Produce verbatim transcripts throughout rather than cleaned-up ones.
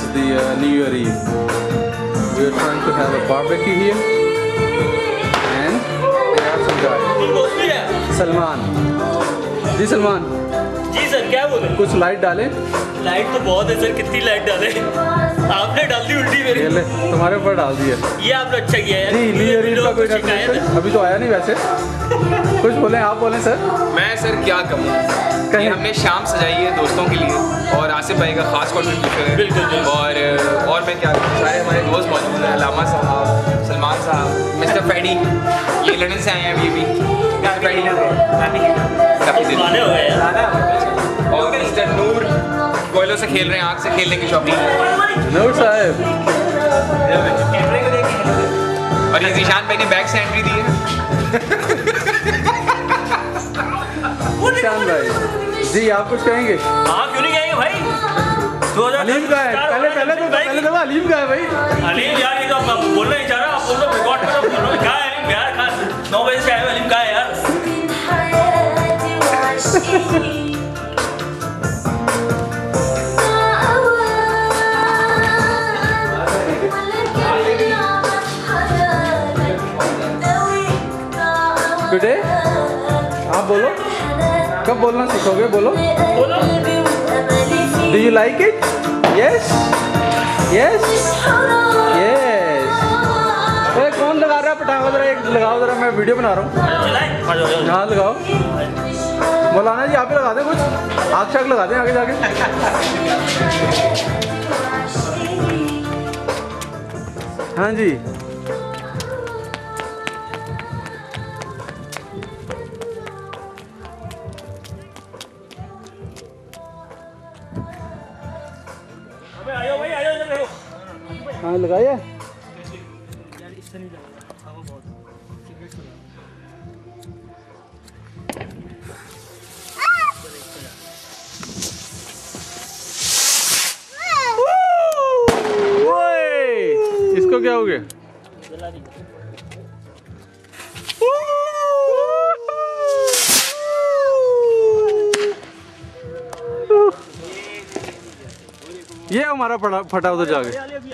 the uh, New Year Eve. We are trying to have a barbecue here, and we have some guy. Salman ji, Salman ji sir, क्या बोले? कुछ light डालें। Light तो बहुत है सर, कितनी लाइट डालें? आपने डाल दी उल्टी मेरी। ले, तुम्हारे ऊपर डाल दिया। ये आपने अच्छा किया यार। जी, न्यू ईयर ईव का कोई डेकोरेशन अभी तो आया नहीं वैसे। कुछ बोलें, आप बोलें सर। मैं सर क्या कहूँ, कि हमने शाम सजाई है दोस्तों के लिए और आसिफ भाई का खास कॉन्ट्रीब्यूशन है। बिल्कुल और और मैं क्या कहूँ, सारे हमारे दोस्त मौजूद हैं, लामा साहब, सलमान साहब, मिस्टर फैडी, ये लंदन से आए हैं अभी भी। फैडी काफ़ी दिन पुराने हो गए यार। और मिस्टर नूर कोयलों से खेल रहे हैं, आग से खेलने की शौकीन। नूर साहब और ये जीशान भाई ने बैक से एंट्री दी है। शान भाई जी, आप कुछ कहेंगे? हाँ, क्यों नहीं कहेंगे भाई? अलीम का है, पहले पहले तो पहले तो अलीम का है भाई। अलीम यार, ये तो आप बोलना ही चाह रहा, आप बोल रहे रिकॉर्ड करो, बोल रहे क्या है अलीम यार, खास नौ बजे से आए हुए अलीम का है यार। टुडे आप बोलो, कब बोलना सीखोगे? बोलो बोलो। Do you like it? Yes yes yes. कौन लगा रहा है पटाखा? जरा एक लगाओ, जरा मैं वीडियो बना रहा हूँ। हाँ लगाओ। मौलाना जी आप ही लगा दें कुछ, आग शाग लगा दें आगे जाके। हाँ जी, हाँ लगाया। इसको क्या हो गया? ये हमारा फटा फटा उधर जाके।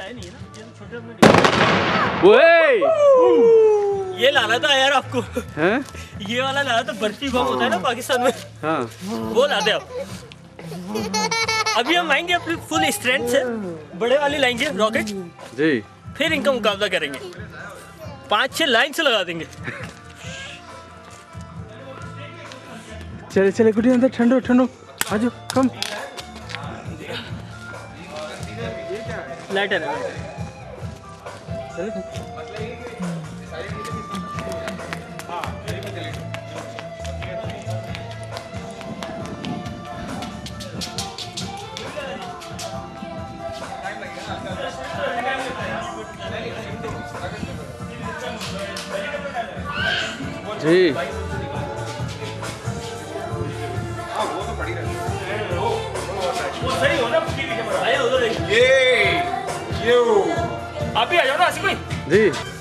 ये लाना था यार आपको। हैं? ये वाला लाना था, बर्फी बम होता है ना पाकिस्तान में। हाँ, वो लाते आप। अभी हम आएंगे अपनी फुल स्ट्रेंथ से, बड़े वाली लाएंगे रॉकेट जी, फिर इनका मुकाबला करेंगे। पाँच छह लाइन से लगा देंगे। चले चले गुड्डी अंदर, ठंडो ठंडो आजो, कम। लाइटर है। जी सही हो ना? आया उधर। ये ये आप भी आ जाओ ना आसिफ भाई। जी।